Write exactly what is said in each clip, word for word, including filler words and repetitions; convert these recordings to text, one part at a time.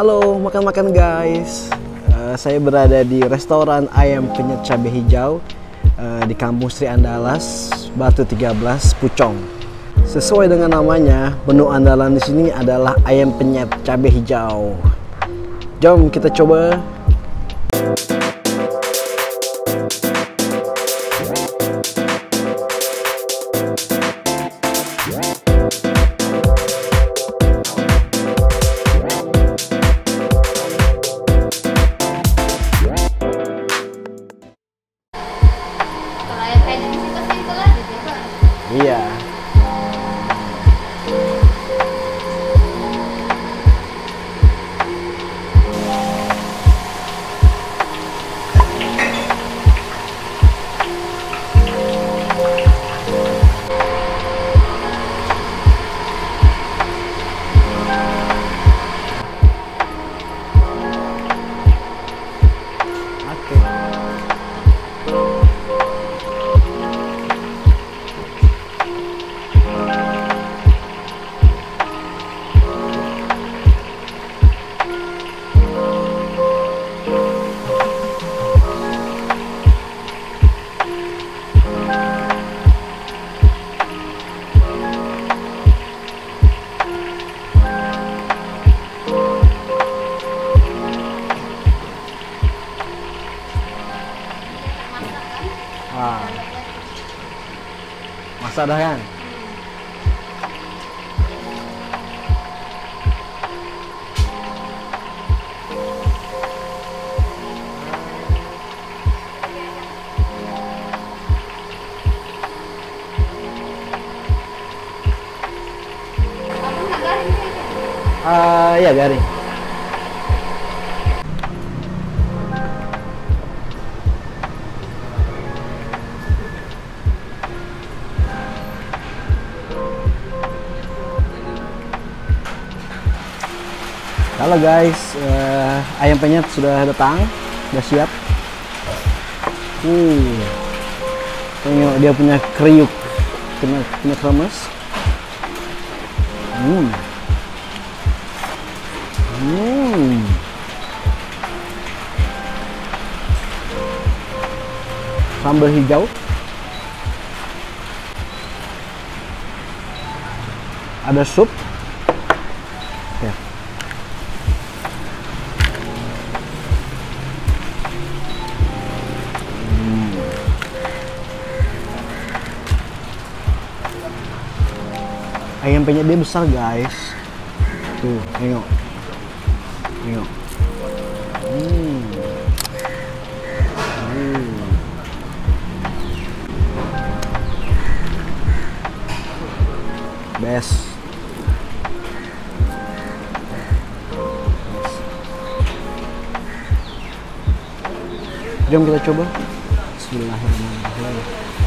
Halo, makan-makan guys. Uh, saya berada di restoran ayam penyet cabai hijau uh, di Kampung Sri Andalas, Batu tiga belas, Pucong. Sesuai dengan namanya, menu andalan di sini adalah ayam penyet cabai hijau. Jom kita coba. Iya. Ah. Masak dah kan? Ah, ya garing. Halo guys, uh, ayam penyet sudah datang, sudah siap. Uh, tengok dia punya kriuk, kena punya kremes. Hmm. Hmm. Sambal hijau. Ada sup. Ya. Ayam penyet dia besar guys. Tuh, tengok. Tengok. Hmm. Hmm. Best. Jom kita coba. Bismillahirrahmanirrahim.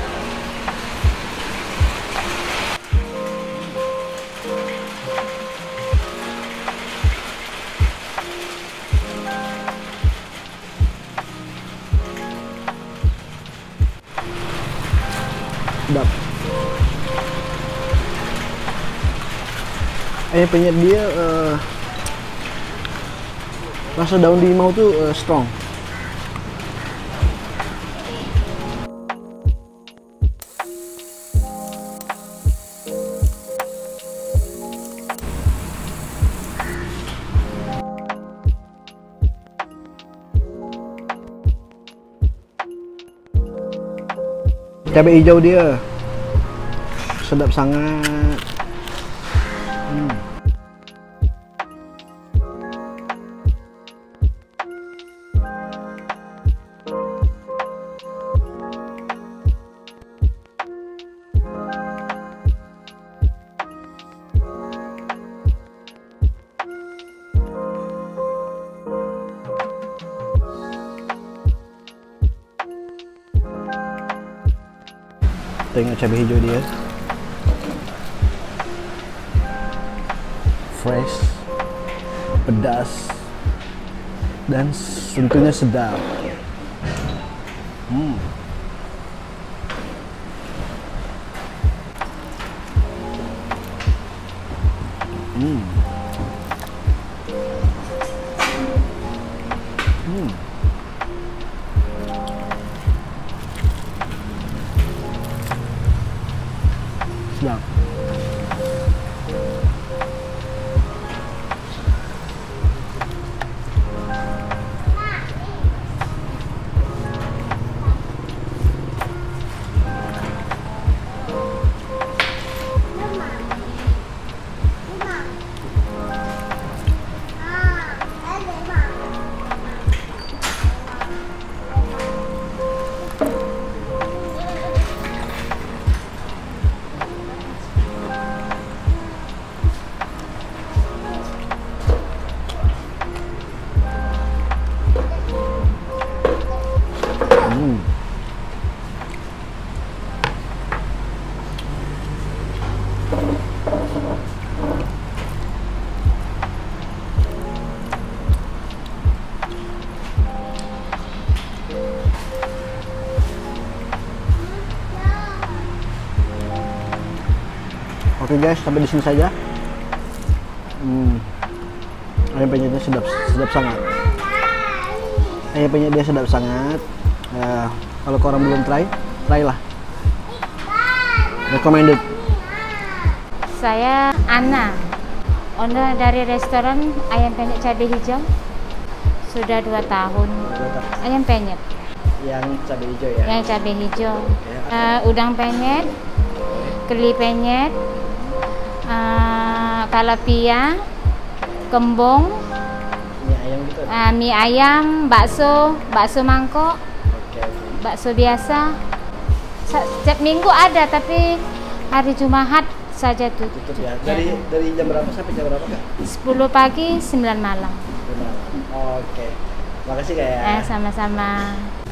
Sedap. Ayam penyet dia uh, rasa daun limau tuh uh, strong. Cabai hijau dia sedap sangat. Hmm. Tengok cabai hijau dia, fresh, pedas, dan tentunya sedap. Hmm. Hmm. Sedap. Hmm. Oke guys, sampai di sini saja. Hmm. Ayam penyetnya sedap, sedap sangat. Ayam penyet dia sedap sangat. Uh, kalau orang belum try, try lah. Recommended. Saya Anna, owner dari restoran ayam penyet cabai hijau. Sudah dua tahun. Ayam penyet. Yang cabai hijau ya? Yang cabai hijau. Uh, udang penyet, keli penyet, uh, kalapia, kembung, Mie ayam gitu? uh, mie ayam, bakso, bakso mangkok, Oke, oke. bakso biasa. Sa- Setiap minggu ada, tapi hari Jumat saja tutup. Tutup ya. Dari dari jam berapa sampai jam berapa Kak? sepuluh pagi, sembilan malam. Oke. Makasih Kak ya. Eh, sama-sama.